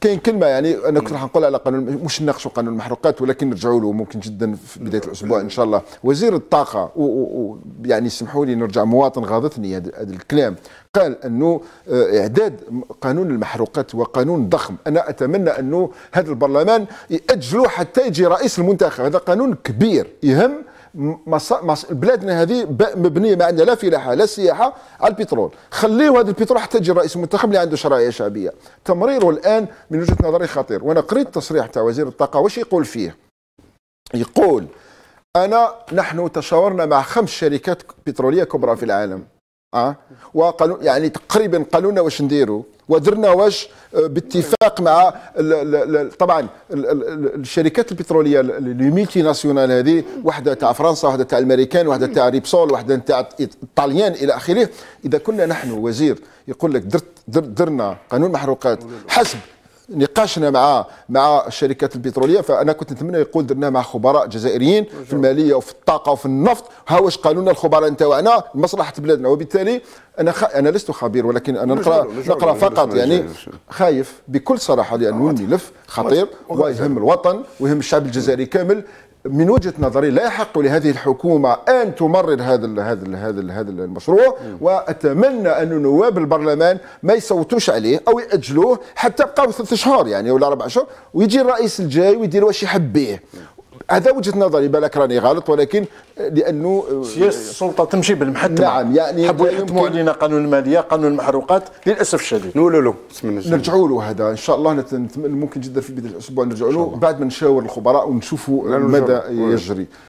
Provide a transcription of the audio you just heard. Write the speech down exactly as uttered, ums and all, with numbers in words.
كاين كلمه يعني انا كنت راح نقول على قانون، مش نناقشوا قانون المحروقات ولكن نرجعوا له ممكن جدا في بدايه الاسبوع ان شاء الله. وزير الطاقه ويعني اسمحوا لي نرجع، مواطن غاضتني هذا الكلام، قال انه اعداد قانون المحروقات وقانون ضخم. انا اتمنى انه هذا البرلمان ياجلوه حتى يجي رئيس المنتخب. هذا قانون كبير يهم مص... مص... بلادنا هذه مبنيه ما عندنا لا فلاحه لا سياحه على البترول. خليوا هذا البترول حتى يجي الرئيس المنتخب اللي عنده شرعيه شعبيه. تمريره الان من وجهه نظري خطير. وانا قريت التصريح تاع وزير الطاقه واش يقول فيه. يقول انا نحن تشاورنا مع خمس شركات بتروليه كبرى في العالم، اه وقالوا يعني تقريبا قالوا لنا واش نديروا ودرنا واش باتفاق مع ال ال طبعا ال الشركات البتروليه الميلتي ناسيونال هذه، واحده تاع فرنسا، واحده تاع الامريكان، واحده تاع ريبسول، واحده تاع الطليان الى اخره. اذا كنا نحن وزير يقول لك درت در درنا قانون محروقات حسب نقاشنا مع مع الشركات البتروليه، فانا كنت نتمنى يقول درناه مع خبراء جزائريين في الماليه وفي الطاقه وفي النفط. ها واش قالوا لنا الخبراء نتاعنا لمصلحه بلادنا. وبالتالي انا خ... انا لست خبير ولكن انا نقرا نقرا فقط يعني خايف بكل صراحه لانه الملف خطير ويهم الوطن ويهم الشعب الجزائري كامل. من وجهه نظري لا يحق لهذه الحكومه ان تمرر هذا ال هذا ال هذا ال هذا المشروع، واتمنى ان نواب البرلمان ما يصوتوش عليه او ياجلوه حتى بقاو ثلاث شهور يعني ولا اربع شهور، ويجي الرئيس الجاي ويدير واش يحب به. هذا وجهه نظري، بالك راني غلط ولكن لانه سياسه السلطه تمشي بالمحكمه. نعم يعني حبوا يحكموا علينا قانون الماليه، قانون المحروقات، للاسف الشديد. نقولوا له نرجعوا له هذا ان شاء الله. ممكن جدا في بدايه الاسبوع نرجعوا له بعد ما نشاور الخبراء ونشوفوا ماذا يجري.